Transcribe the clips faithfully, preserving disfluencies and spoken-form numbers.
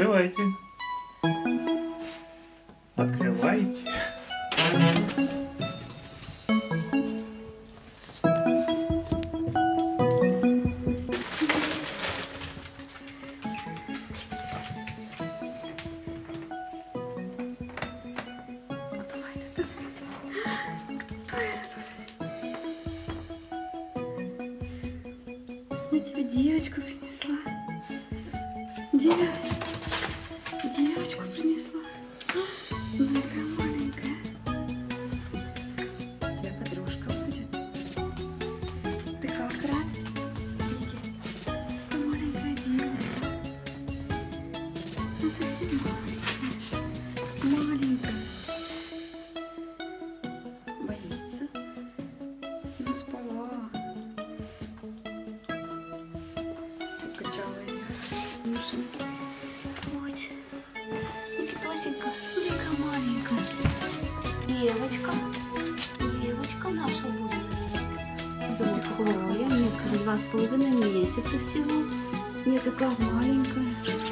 Открывайте. Открывайте. Я тебе девочку принесла. Девочку. Девочку принесла. Смотри, какая маленькая. У тебя подружка будет. Ты как рад? Ники, какая маленькая девочка. Она совсем маленькая. Маленькая. Боится. Ну, спала. Качала ее. Миша. Вот. Никитосенька. Маленькая, маленькая. Девочка. Девочка наша будет. Зовут Хлоя. Мне скажу, два с половиной месяца всего. Не такая маленькая.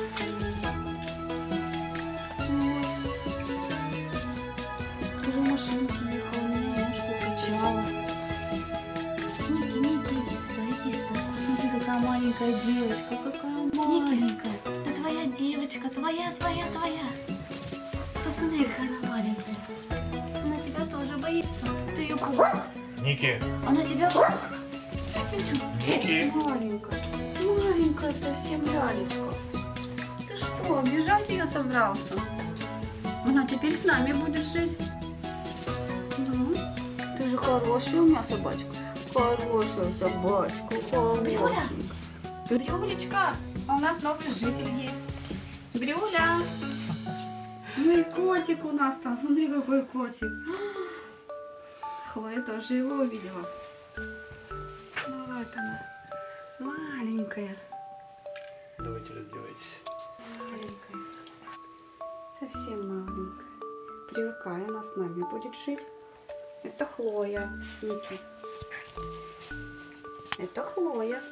Скажу, машинки ехала, меня ножку качала. Ники, Ники, иди сюда, иди сюда. Посмотри, какая маленькая девочка, какая маленькая. Это твоя девочка, твоя, твоя, твоя. Посмотри, какая она маленькая. Она тебя тоже боится. Ты ее пугаешь. Ники. Она тебя боится. Ники. Маленькая, маленькая совсем лялечка. Ты что, обижать ее собрался? Она теперь с нами будет жить. Ну, ты же хорошая у меня собачка. Хорошая собачка, хорошая. Брюлечка, а у нас новый житель есть. Брюля. Ну и котик у нас там, смотри, какой котик. Хлоя тоже его увидела. Вот она, маленькая. Давайте раздевайтесь. Маленькая. Совсем маленькая. Привыкай, она с нами будет жить. Это Хлоя, Ники. Это Хлоя.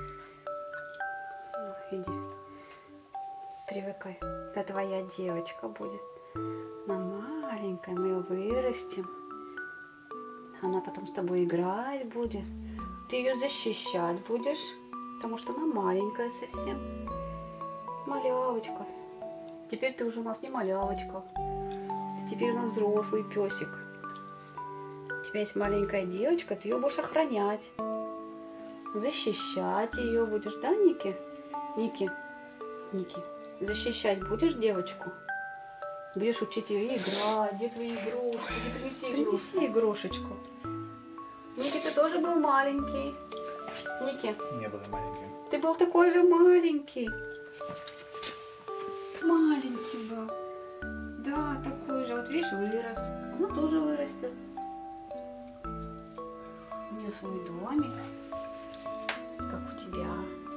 Ну, иди. Привыкай. Это твоя девочка будет. Она маленькая, мы ее вырастим. Она потом с тобой играть будет. Ты ее защищать будешь, потому что она маленькая совсем. Малявочка. Теперь ты уже у нас не малявочка. Ты теперь у нас взрослый песик. У тебя есть маленькая девочка, ты ее будешь охранять. Защищать ее будешь, да, Ники? Ники, Ники, защищать будешь девочку? Будешь учить ее играть, где твои игрушки? Иди принеси игрушку. Принеси игрушечку. Ники, ты тоже был маленький. Ники. Не было маленьким. Ты был такой же маленький. Маленький был. Да, такой же. Вот видишь, вырос. Она тоже вырастет. У нее свой домик. Как у тебя.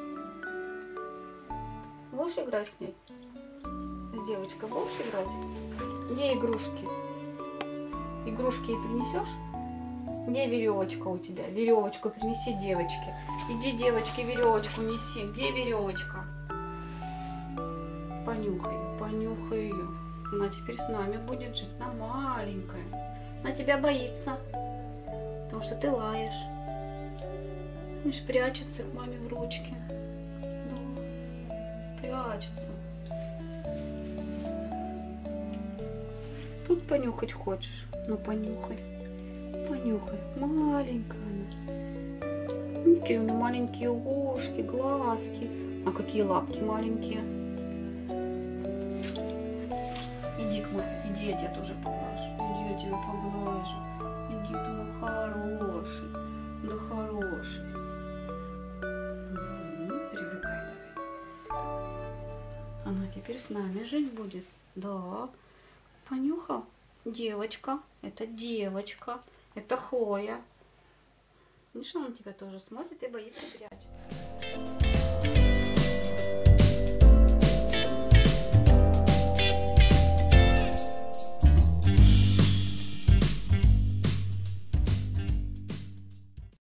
Будешь играть с ней? С девочкой будешь играть? Где игрушки? Игрушки ей принесешь? Где веревочка у тебя? Веревочку принеси девочке. Иди, девочке, веревочку неси. Где веревочка? Понюхай ее, понюхай ее. Она теперь с нами будет жить. Она маленькая. Она тебя боится. Потому что ты лаешь. Видишь, прячется к маме в ручке. Да, прячется. Тут понюхать хочешь? Ну, понюхай. Понюхай. Маленькая она. Какие у нее маленькие ушки, глазки. А какие лапки маленькие. Иди к маме. Иди, я тебя тоже поглажу. Иди, я тебя поглажу. Иди, ты мой хороший. Да хороший. Привыкай давай. Она теперь с нами жить будет. Да. Понюхал? Девочка. Это девочка. Это Хлоя. Видишь, она на тебя тоже смотрит и боится, прячется.